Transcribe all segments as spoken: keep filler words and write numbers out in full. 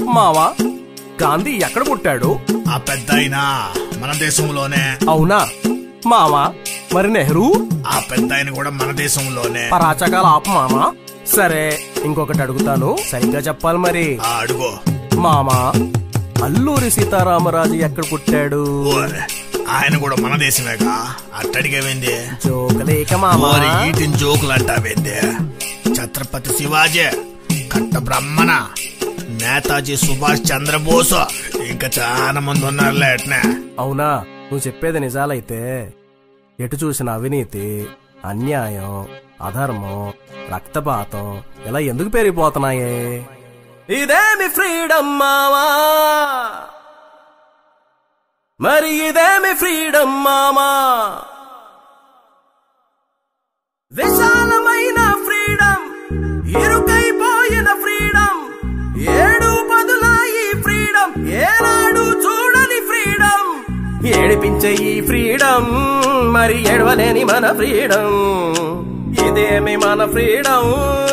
మావా గాంధీ ఎక్కడ పుట్టాడు? ఆ పెద్దాయన మన దేశంలోనే. అవునా మావా? మరి నెహ్రూ? ఆ పెద్దాయన కూడా మన దేశంలోనే. పరాచకాల ఆపు మామా. సరే ఇంకొకటి అడుగుతాను, సరిగ్గా చెప్పాలి మరి. అడుగు మామా. అల్లూరి సీతారామరాజు ఎక్కడ పుట్టాడు? ఆయన కూడా మన దేశమేగా. అట్టడిగేవేంది? జోకులేక మామా. ఈటిని జోకులు అంటావేంది? ఛత్రపతి శివాజీ, కట్ట బ్రహ్మణ, నేతాజీ సుభాష్ చంద్రబోస్, ఇంకా చాలా మంది ఉన్నారులే. అట్నే. అవునా? నువ్వు చెప్పేది నిజాలైతే ఎటు చూసిన అవినీతి, అన్యాయం, అధర్మం, రక్తపాతం ఇలా ఎందుకు పెరిగిపోతున్నాయే? ఇదేమి ఫ్రీడమ్ మావా, మరి ఇదేమి ఫ్రీడమ్ మామా? విశాలమైన ఫ్రీడమ్, ఇరుకైపోయిన ఫ్రీడమ్, ఏడు పదులాయి ఫ్రీడమ్, ఏనాడు చూడని ఫ్రీడమ్. ఏడిపించే ఈ ఫ్రీడమ్, మరి ఏడవలేని మన ఫ్రీడమ్. ఇదేమి మన ఫ్రీడమ్?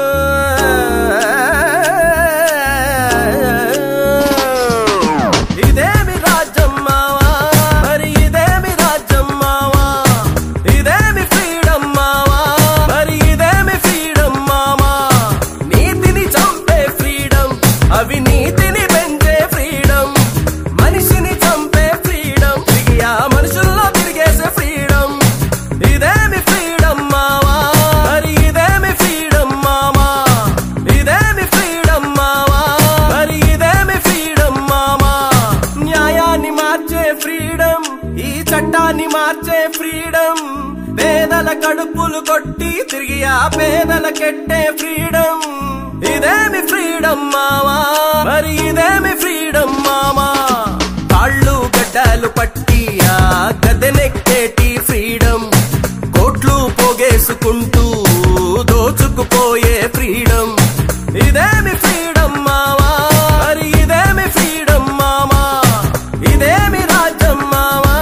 ఇదేమి రాజ్యం మావా, మరి ఇదేమి రాజ్యం మావా? ఇదేమి ఫ్రీడమ్ మావా, మరి ఇదేమి ఫ్రీడమ్ మామా? నీతిని చంపే ఫ్రీడమ్, అవినీతిని పెంచే ఫ్రీడమ్, మనిషిని చంపే ఫ్రీడమ్, తిరిగి ఆ మనుషుల్లో తిరిగేసే ఫ్రీడమ్. ఇదేమి ఫ్రీడమ్ మావా, మరి ఇదేమి ఫ్రీడమ్ మామా? ఇదేమి ఫ్రీడమ్ మావా, మరి ఇదేమి ఫ్రీడమ్ మామా? న్యాయాన్ని మార్చే ఫ్రీడమ్, ఈ చట్టాన్ని మార్చే ఫ్రీడమ్, పేదల కడుపులు కొట్టి తిరిగి ఆ పేదల కెట్టే ఫ్రీడమ్. ఇదేమి ఫ్రీడమ్ మావా, మరి ఇదేమి ఫ్రీడమ్ మామా? కాళ్ళు గడ్డలు పట్టి ఆ గదెనెక్కేటి ఫ్రీడమ్, కోట్లు పోగేసుకుంటూ దోచుకుపోయే ఫ్రీడమ్. ఇదేమి ఫ్రీడమ్ మావా, మరి ఇదేమి ఫ్రీడమ్ మామా? ఇదేమి రాజ్యం మావా?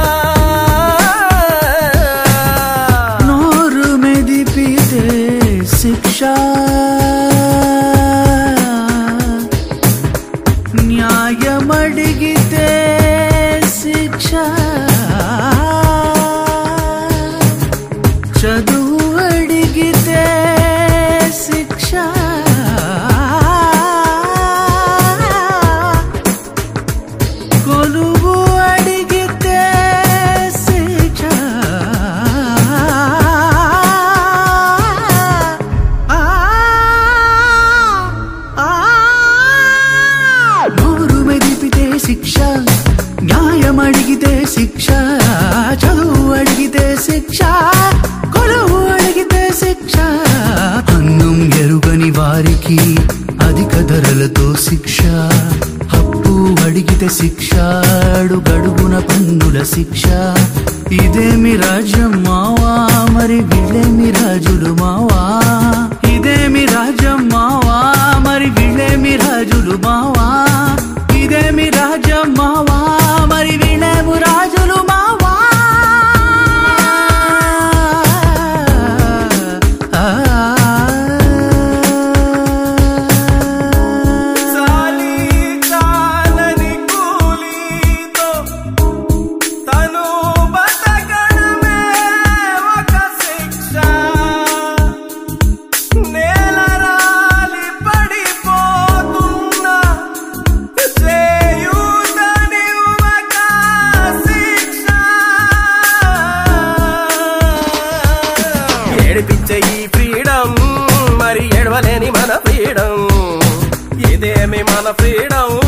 నోరు మెదిపితే శిక్ష, న్యాయమడిగితే శిక్ష, చదువు అడిగితే శిక్ష, కొలువు అడిగితే శిక్ష. నోరు మెదిపితే శిక్ష, న్యాయం అడిగితే శిక్ష, చదువు అడిగితే శిక్ష, కొలువు అడిగితే శిక్ష. అన్నం ఎరుగని వారికి అధిక ధరలతో శిక్ష, అప్పు అడిగితే శిక్ష, అడుగడుగున పన్నుల శిక్ష. ఇదేమి రాజ్యం మావా, మరి వీళ్ళేమి రాజులు మావా? ఇదేమి రాజ్యం మావా, మరి వీళ్ళేమి రాజులు మావా? ఇదేమి రాజ్యం మావా, మరి వీళ్ళేము రాజులు మావా? చాలి చాలని కూలీతో తను బతకడమే ఒక శిక్ష, నేలరాలి పడిపోతున్నా చేయూతని ఒక శిక్ష. ఏడిపించే ఈ ఫ్రీడమ్, మరి ఏడవలేని మన ఫ్రీడమ్. ఇదేమి మన ఫ్రీడమ్?